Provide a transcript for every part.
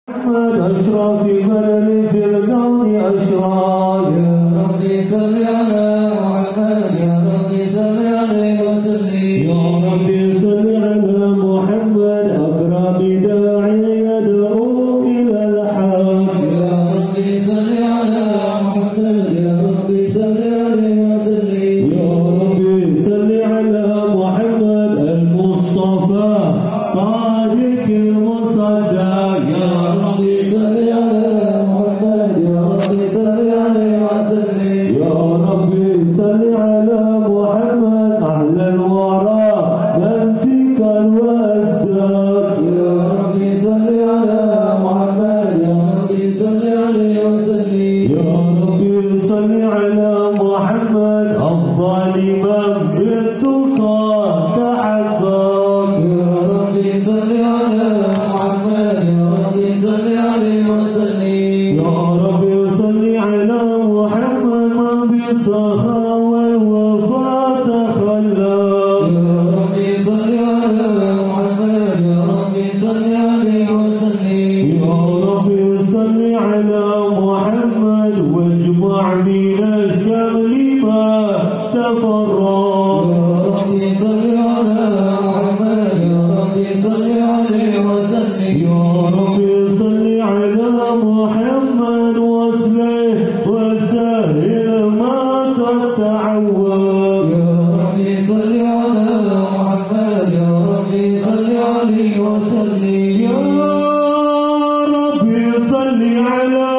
أشرف بدر في الكون أشراق يا ربي صل على محمد يا ربي صل عليه وسلم يا ربي صل على محمد أكرم داعي يدعو إلى الحق يا ربي صل على محمد يا ربي صل عليه وسلم يا ربي صل على محمد المصطفى صادق المصدق يا ربي صل على محمد يا ربي صل عليه وسلم يا ربي صل على محمد أعلى الورى منطق الوأصداق يا ربي صل على محمد يا ربي صل عليه وسلم يا ربي صل على محمد أفضل من بالتقى تحقق يا ربي صل على محمد يا ربي صل عليه وسلم يا ربي صل على محمد من بالسخاء والوفاء تخلق يا ربي صل على محمد يا ربي صل عليه وسلم يا ربي صل على محمد واجمع من الشمل ما تفرق يا ربي صل على محمد يا ربي صل عليه وسلم يا ربي صل على محمد واصلح وسهل ما قد تعود يا ربي صل على محمد يا ربي صل عليه وسلم يا ربي صل على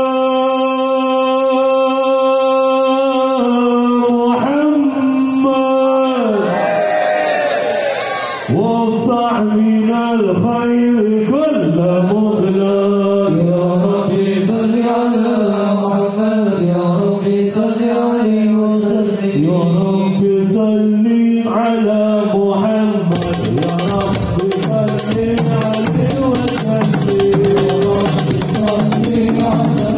وافتح من الخير كل مخلص يا ربي صل على محمد يا ربي صل عليه وسلم يا ربي صل على محمد يا ربي صل عليه وسلم يا ربي صل على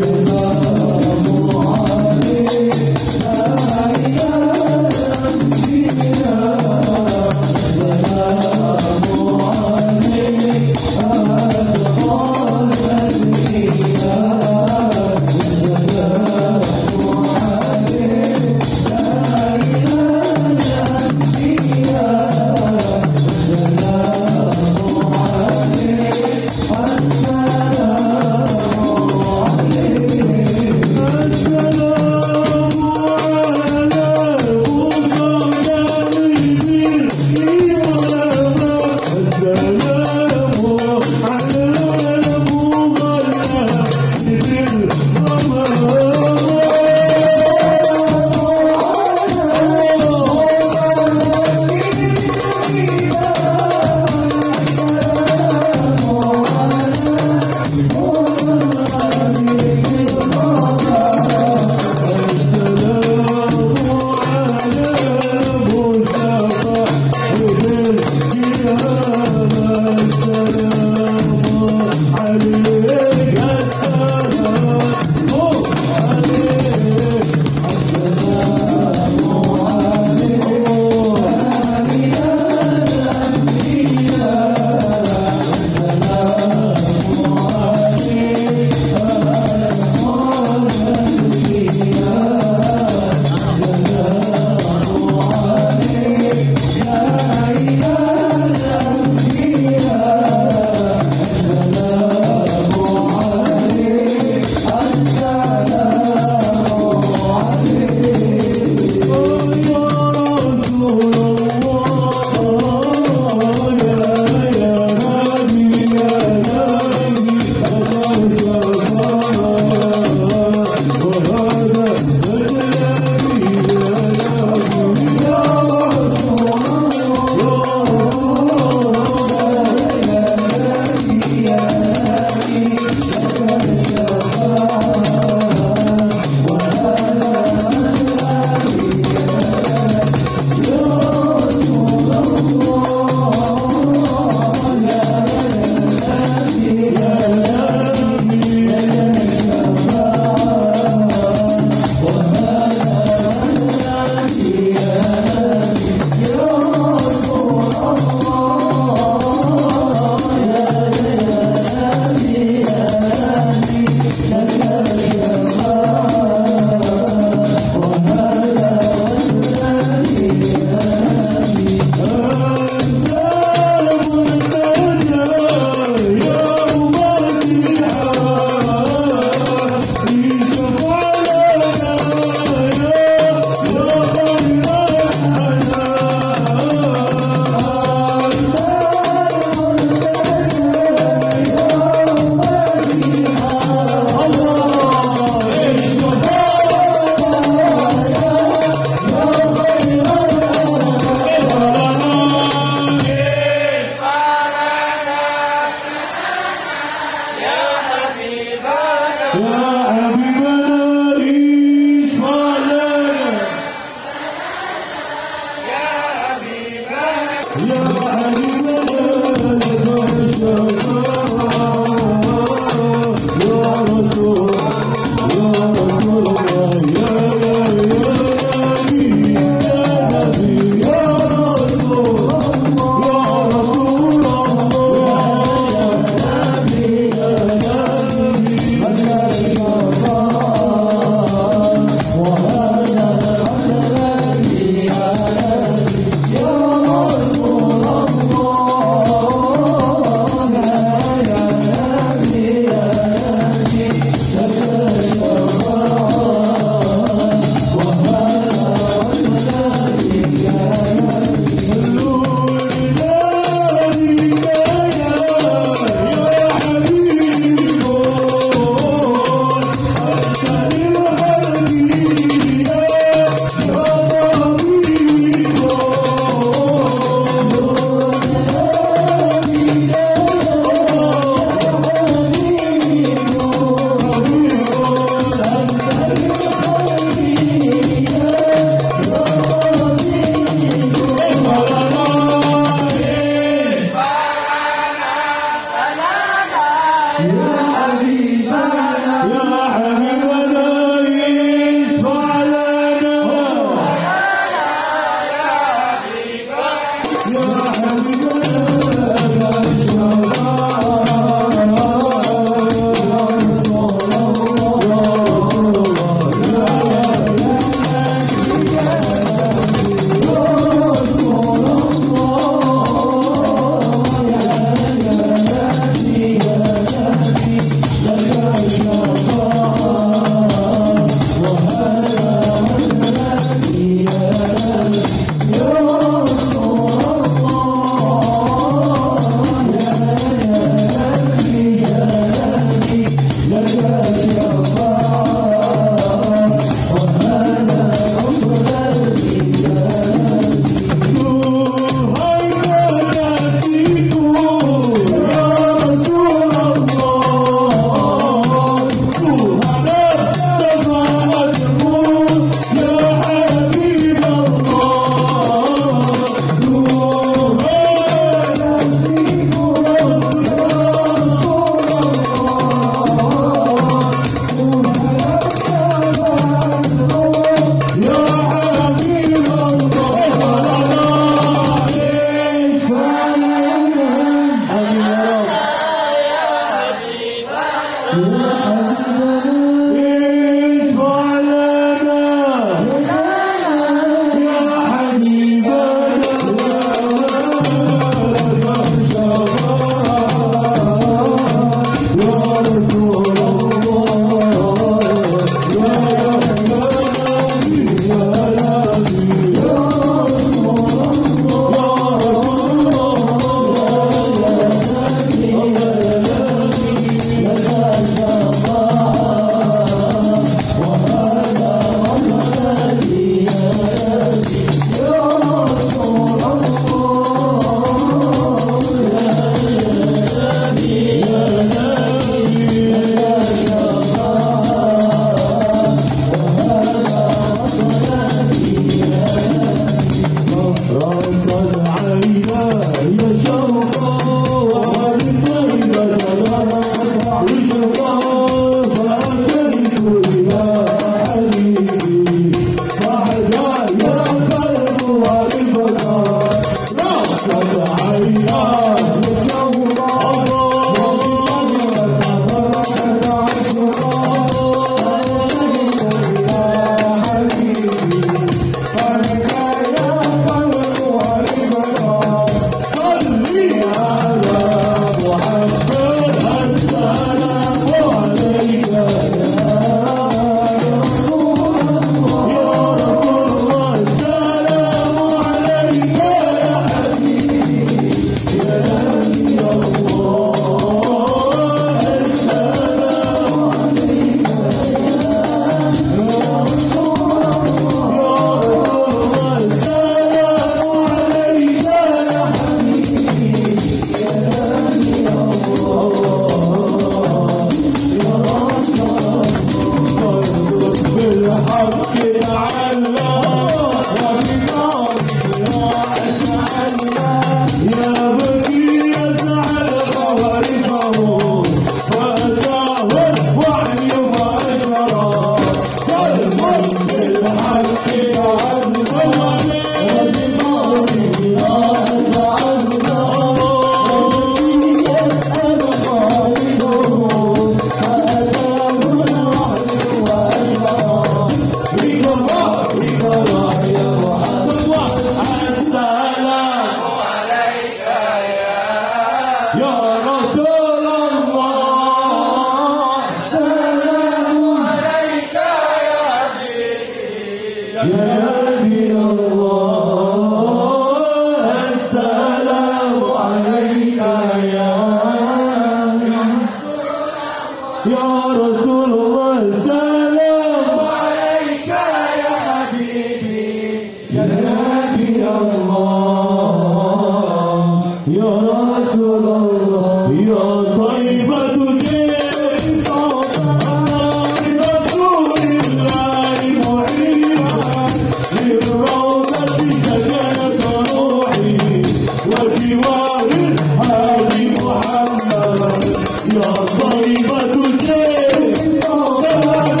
الله يا رسول الله يا طيبة جيل صوتك رسول الله معينا للروضة سكنت روحي وجوار الحادي محمد يا طيبة جيل صوتك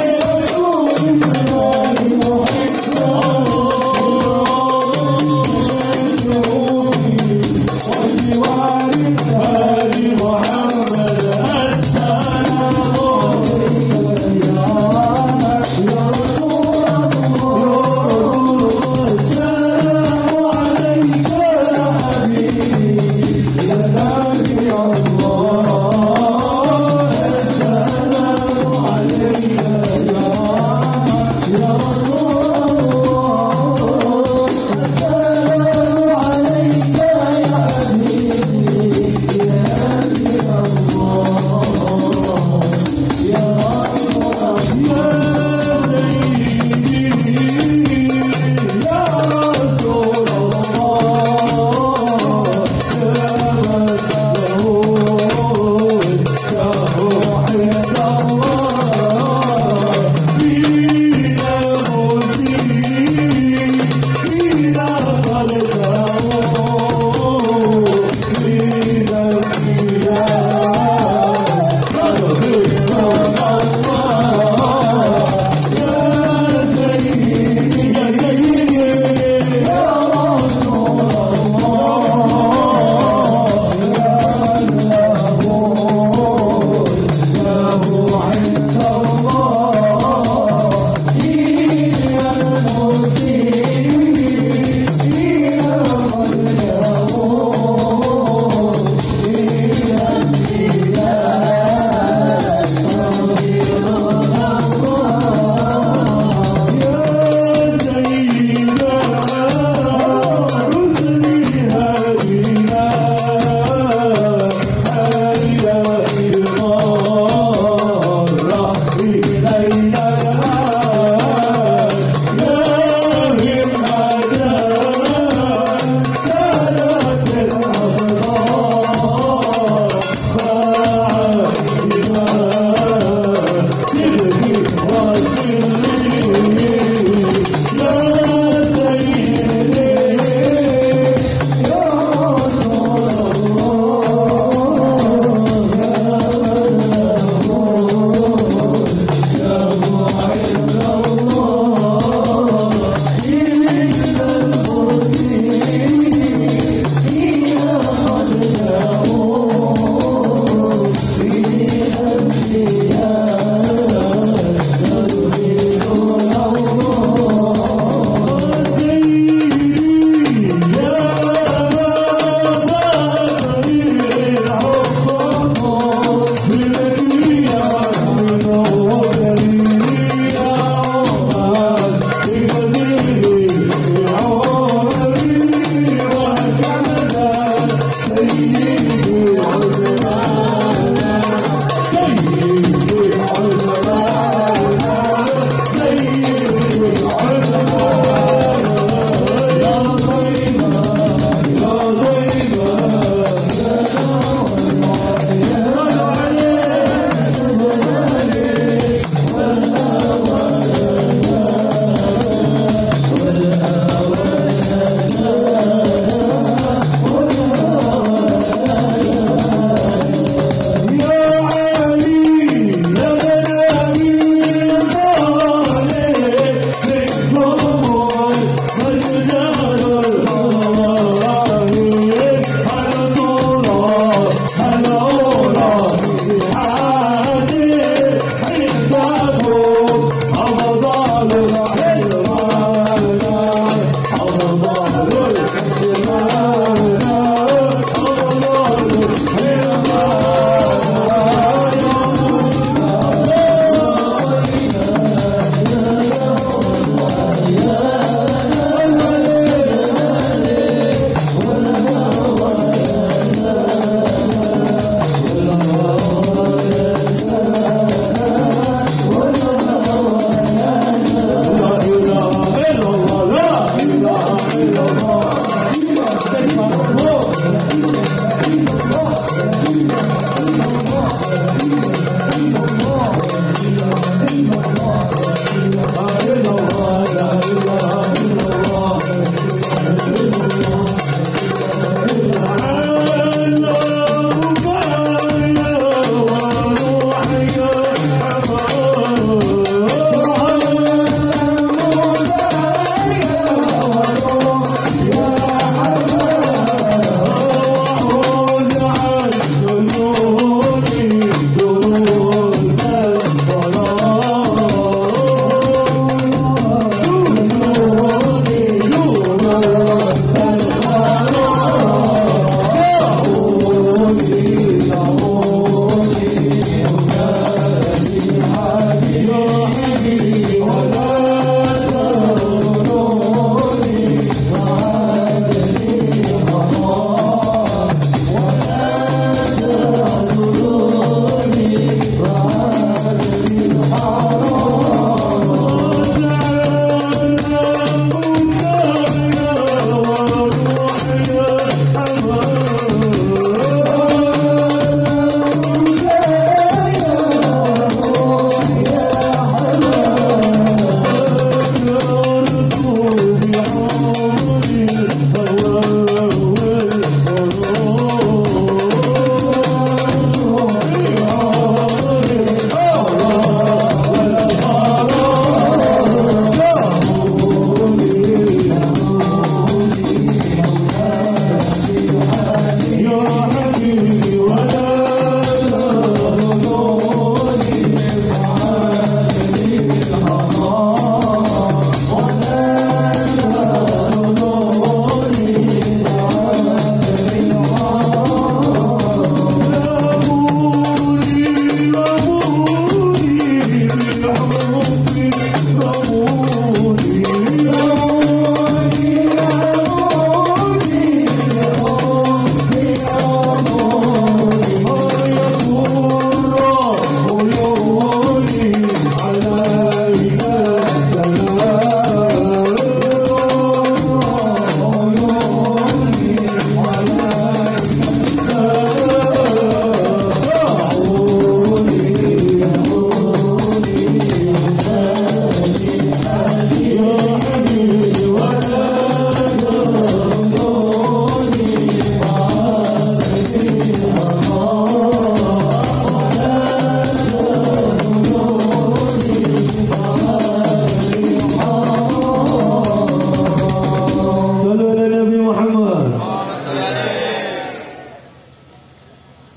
رسول الله معينا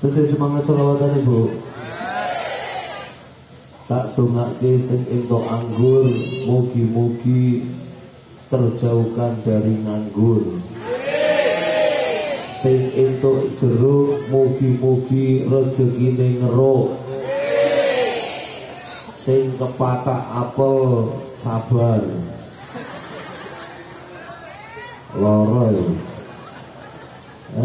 Tesih semangat selawatan Ibu. Tak dongake sing entuk anggur, mugi-mugi terjauhkan dari nganggur. Sing entuk jeruk, mugi-mugi rezekine ngeruk. Sing kepatak apel sabar. Loro ya.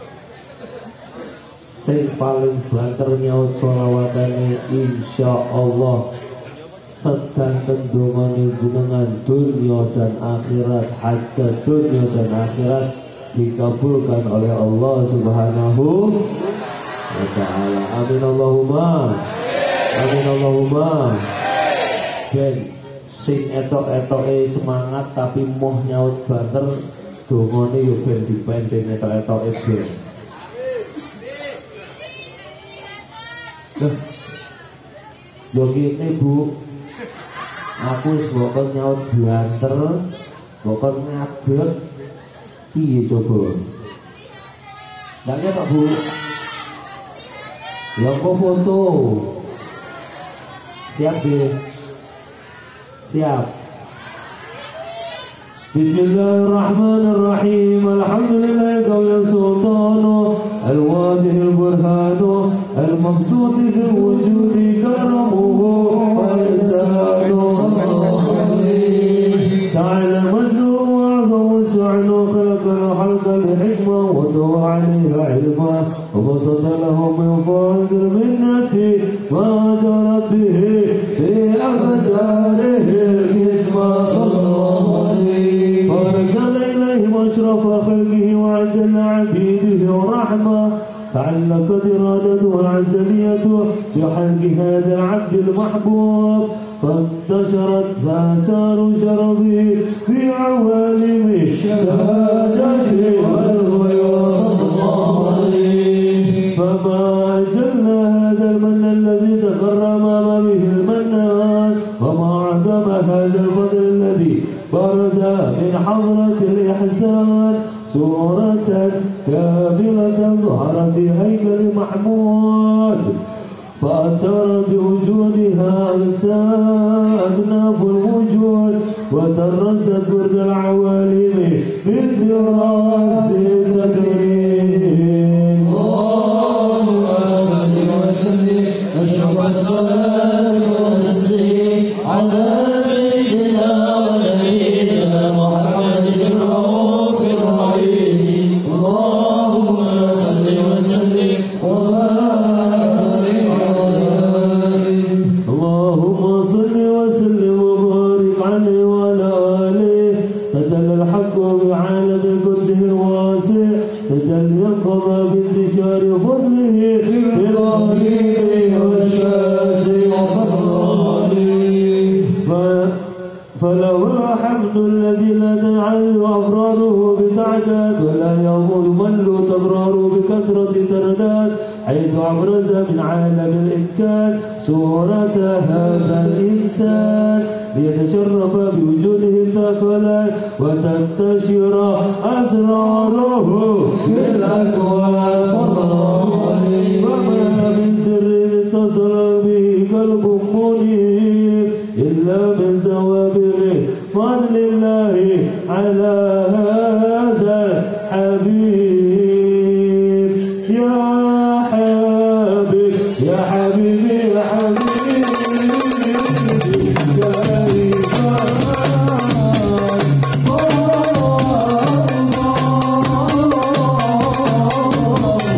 Sing paling banter nyaut sholawatane insyaallah sedang tendungane jenengan dunia dan akhirat, hajat dunia dan akhirat dikabulkan oleh Allah Subhanahu wa ta'ala. Amin Allahumma. Amin Allahumma. Ben sing etok-etoke semangat tapi moh nyaut banter dongane yo ben dipendeng etok-etoke ben. Yo kene Bu, aku wis mbok nyaut banter, mbok ngadeg piye coba? Ndak ngetok Bu. Ya kok foto. Siap deh. Siap. Bismillahirrahmanirrahim. Alhamdulillah qawl sultanu al-wadih al-burhanu al-mabsut fi wujudi karamuhu wa ihsanu. Ta'ala majdu wa'adhu su'nu khalaqa al-halqa li-hikma wa tawa 'alayha 'ilma wa basata lahu min fadl minnati ma jarat bihi fi aqdarihi al-isma sallallahu alayhi wa arsala ilayhim ashrafa khalqihi wa ajalla 'abidihi wa rahma تعلقت إرادته العزلية بحلق هذا العبد المحبوب فانتشرت آثار شرفه في عوالم الشهادة والغيوب صلى الله عليه. فما جل هذا المن الذي تكرم به المنان وما أعظم هذا الفضل الذي برز من حضرة الإحسان سورة كاملة ظهرت في هيكل محمود فأثر بوجودها أكناف الوجود وترست برد العوالم بالفراس التكريم. اللهم صل وسلم أشرف الصلاة والتسليم على سيدنا ونبينا محمد الرؤوف الرحيم. اللهم صل وسلم وبارك عليه. اللهم صل وسلم وبارك عليه وعلى آله. تجلى الحق بعالم قدسه الواسع تجلى ينقضى بانتشار فضله في الرهيب والشاسع وصلى الله عليه. فله الحمد الذي لا تنعد أفراده بتعداد ولا يغول مل تبرار بكثرة ترداد حيث أبرز من عالم الإمكان صورة هذا الإنسان ليتشرف بوجوده الثقلان وتنتشر أسراره في الأكوان صلى الله عليه. وما من سر اتصل به قلب منيب إلا من زوابغ فضل الله على هذا الحبيب. يا حبيب يا حبيبي يا حبيبي يا إيمان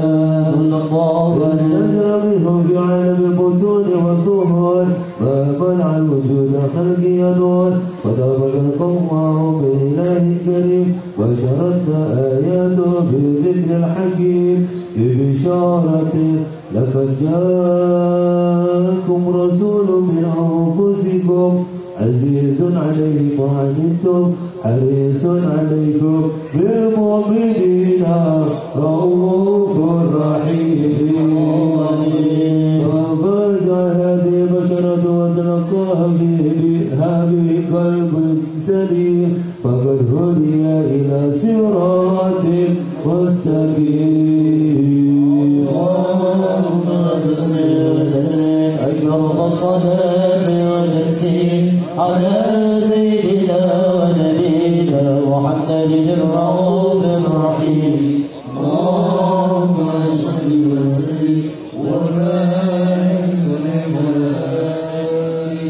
صلى الله عليه نجر منه في عالم البطون والظهور ما منع الوجود خلق يدور فدابق القوم بالإله الكريم وشردت آياته بالذكر الحكيم ببشارة لقد جاءكم رسول من أنفسكم عزيز عليه ما عنتم حريص عليكم بالمؤمنين رؤوف رحيم ففزع هذه بشرة وتلقاها بها بقلب سليم فقد هدي إلى صراط مستقيم. اللهم صل وسلم أشرف الصلاة والتسليم على سيدنا ونبينا محمد الرؤوف الرحيم. اللهم صل وسلم وبارك عليه.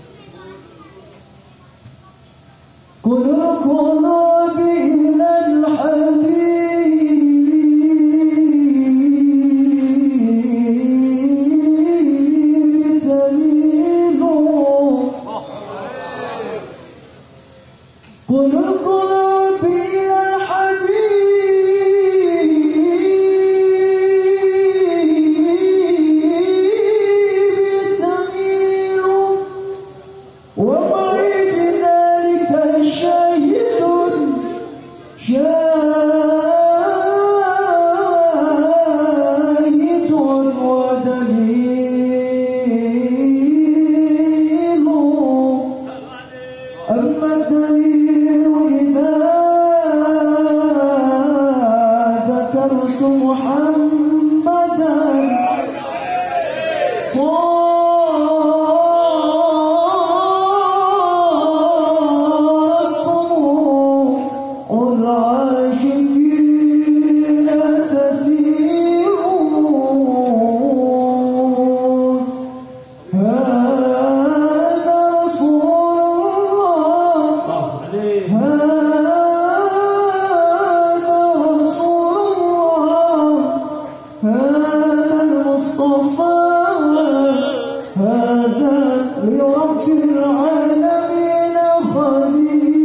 كل القلوب إلى الحبيب تميل. كل القلوب إلى الحبيب تميل ومعي بذلك شاهد ودليل. أما الدليل إذا ذكرت محمدا العاشقين تسيرون. هذا رسول الله هذا رسول الله هذا المصطفى هذا لرب العالمين خليل.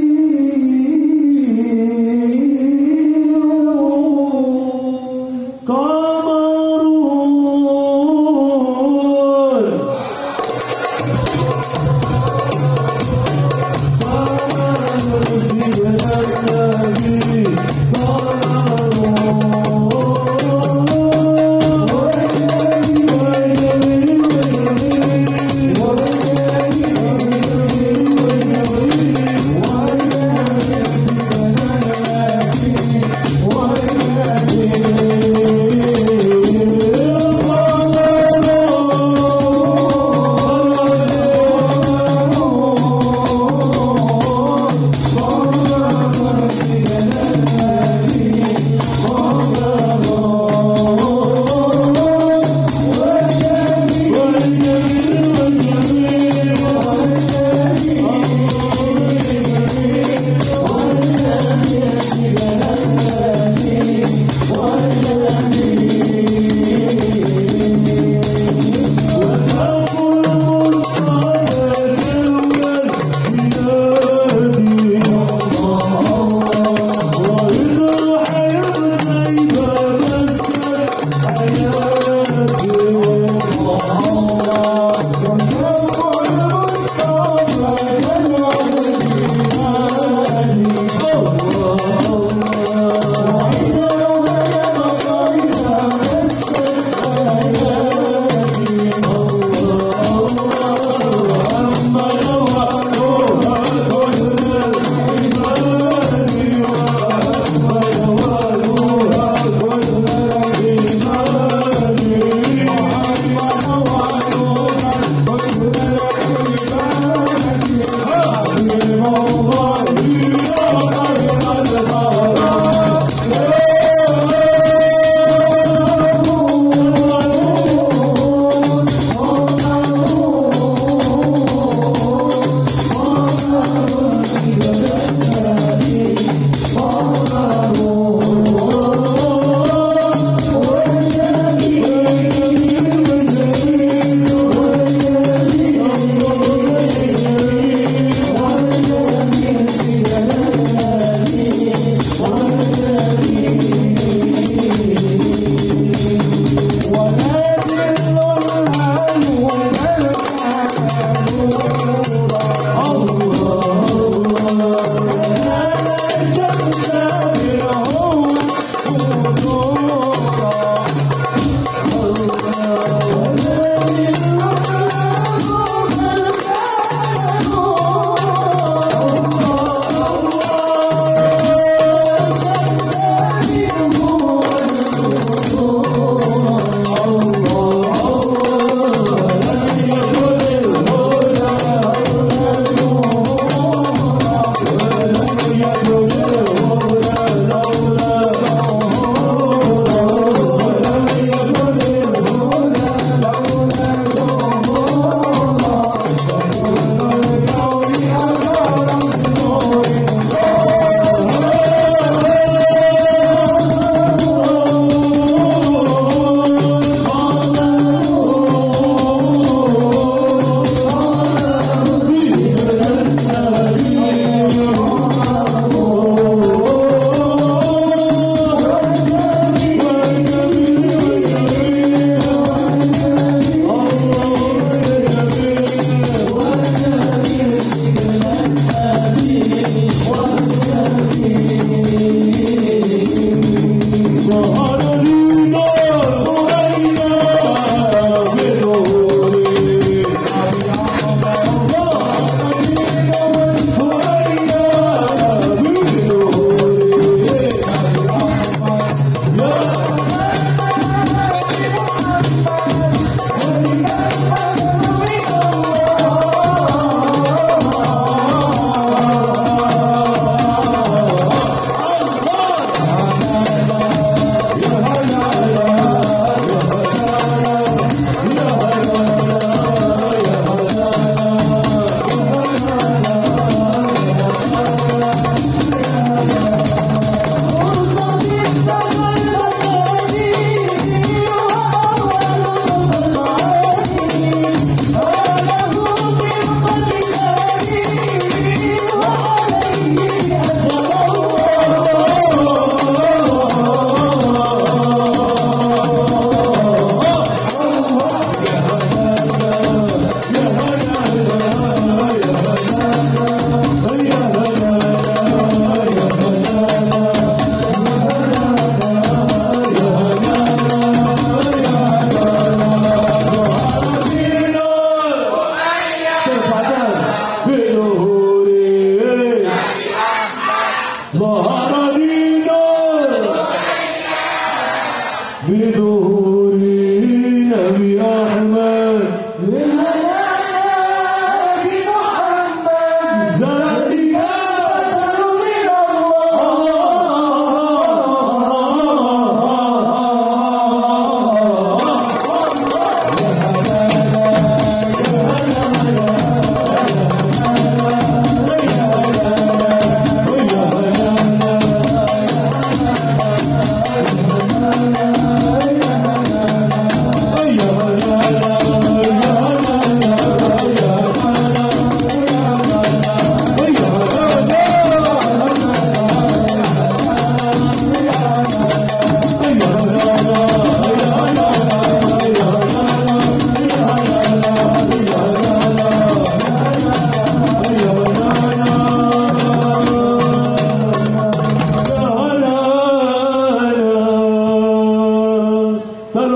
قمر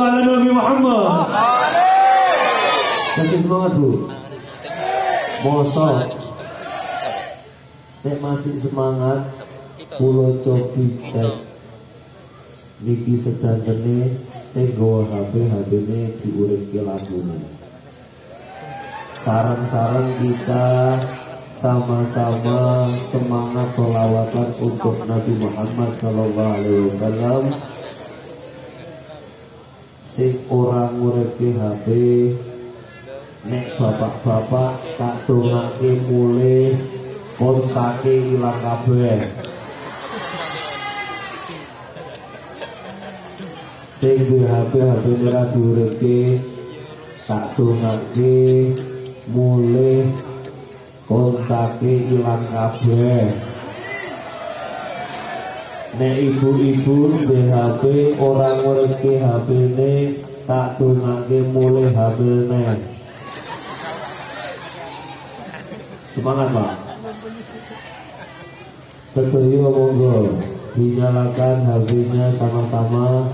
ala Nabi Muhammad. Kasih semangat Bu. Mosok nek masih semangat pulau cobi cek niki sedandene sing nggawa HP-ne diuripke lagune. Sarang-sarang kita sama-sama semangat sholawatan untuk Nabi Muhammad Sallallahu Alaihi Wasallam. Sing orang nguripke HP, nek bapak-bapak tak dongake mulih kontake ilang kabeh. Sing duwe HP ora diuripke tak dongake mulih kontake ilang kabeh. Nek ibu-ibu BHP orang nguripke HP-ne tak dongake mulih HP-ne. Semangat Pak. Sedaya monggo dinyalakan HP-nya sama-sama.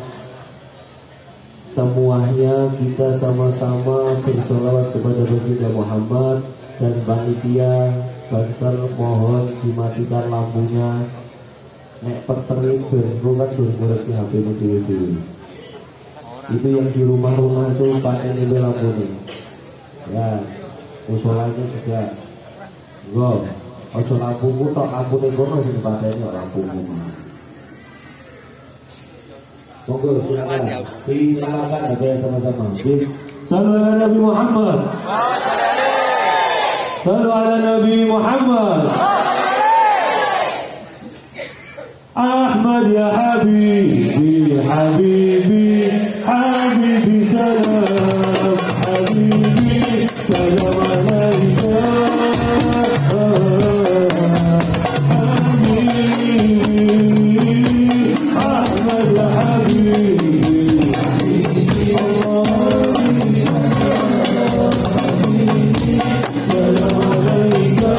Semuanya kita sama-sama bersolawat kepada Baginda Muhammad. Dan panitia Bansar mohon dimatikan lampunya. Nek perterit bengo kan berarti HP mu dewe-dewe. Itu yang di rumah-rumah itu pakai ini lampunya. Ya, usulannya juga. Go, ojo lampumu tok lampunya kono sing pateni lampumu. Monggo silakan. Dinyalakan ada sama-sama. Sallu ala Nabi Muhammad. Sallu ala Nabi Muhammad. Ahmad ya Habibi, Habibi, Habibi salam, Habibi salam alaika, Habibi, Ahmad ya Habibi, Habibi salam alaika.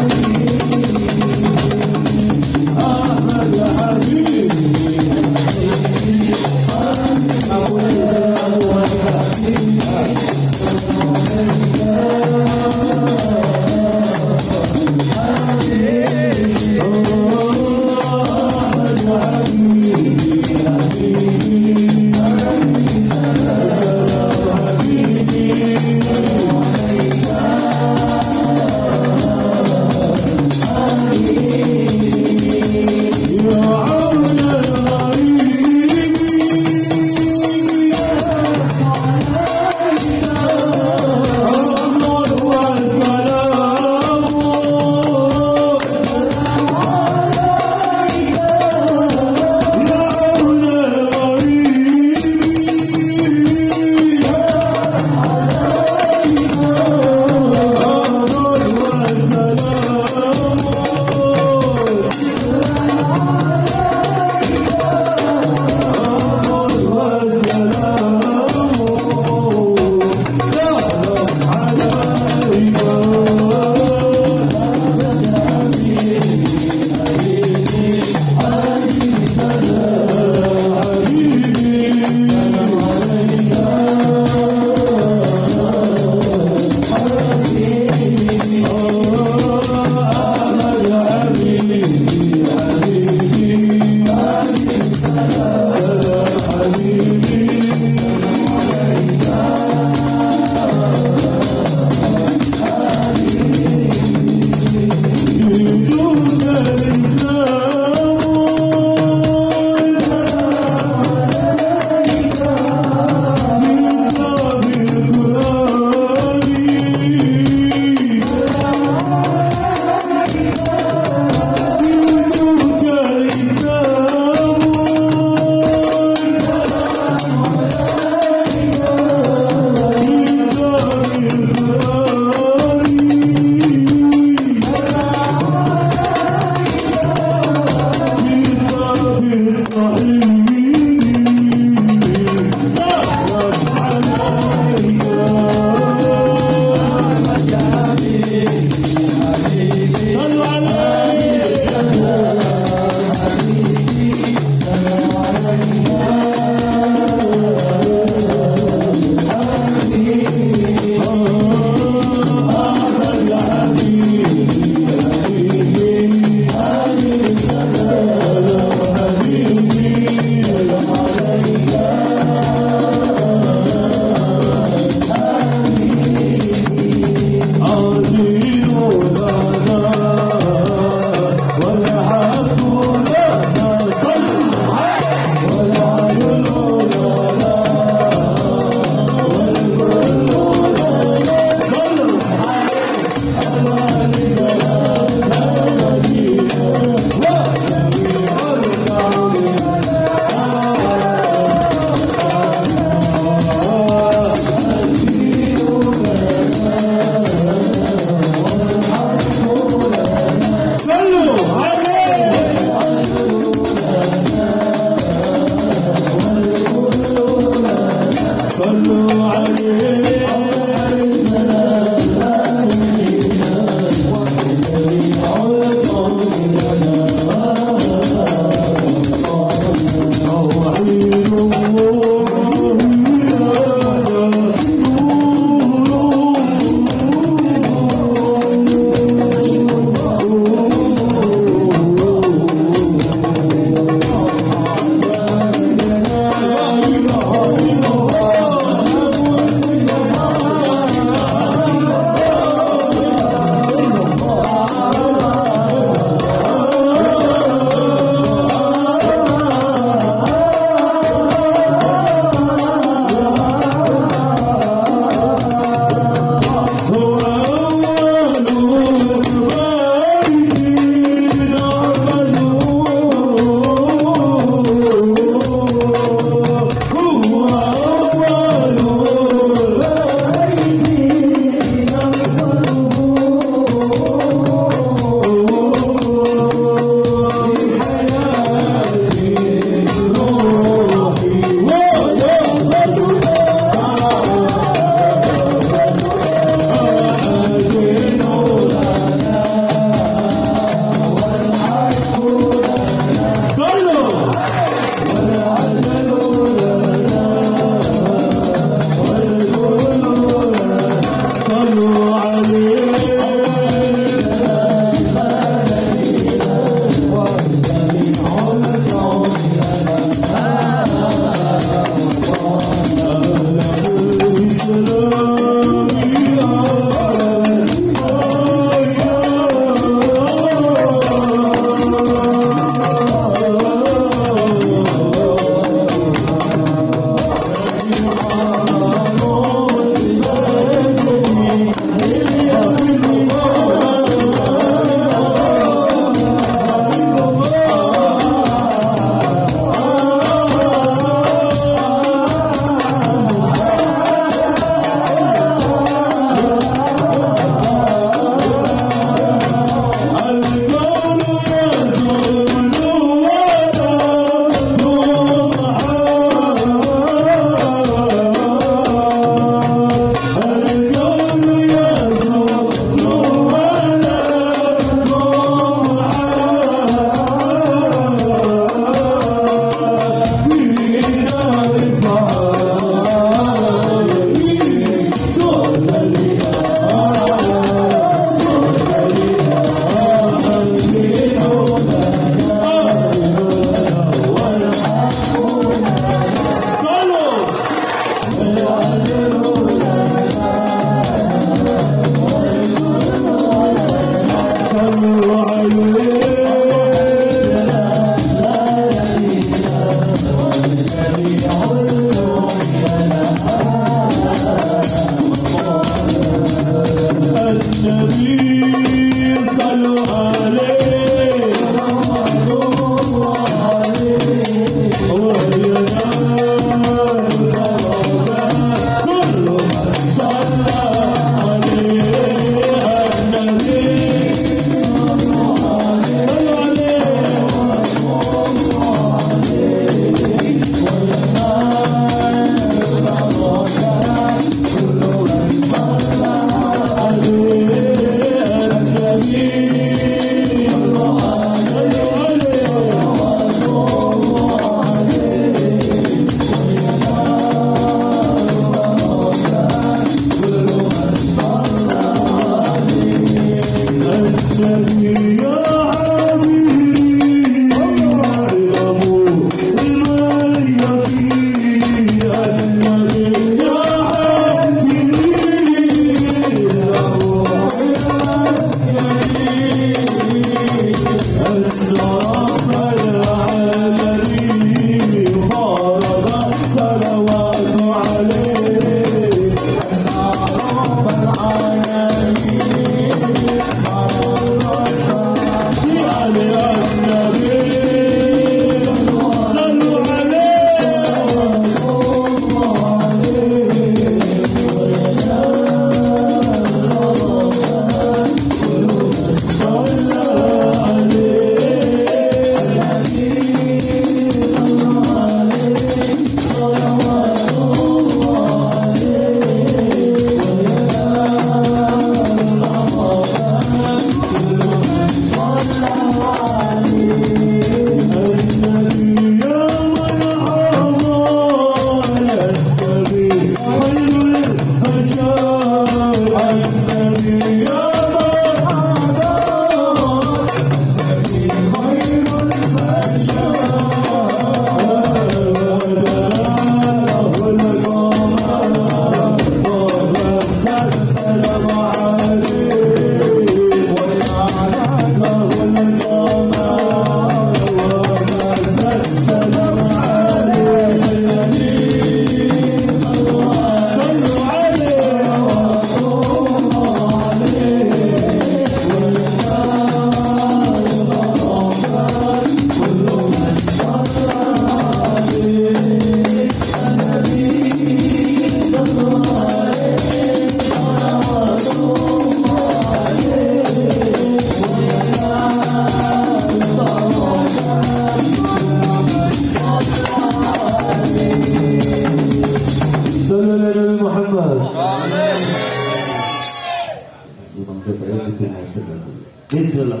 Bismillah.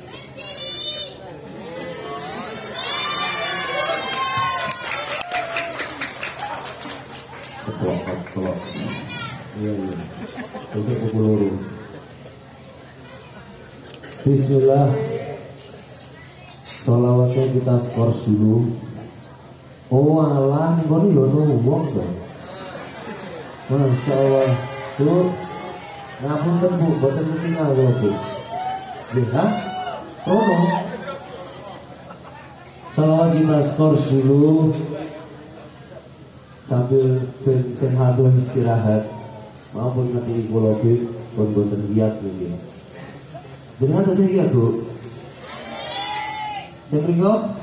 Keplok. Iya. Sesuk peluru. Bismillah. Sholawatnya kita skor dulu. Oh alah, nih kono yo wong to. Masya Allah. Tuh. Ngapunten Bu, boten ketinggal kula Bu. Nggih, ha? Oh. Sholawat kita skor dulu. Sambil ben sehat dan istirahat. Maupun ngerti kula pun boten lihat nggih. Jenengan tesih lihat Bu. Sing mriko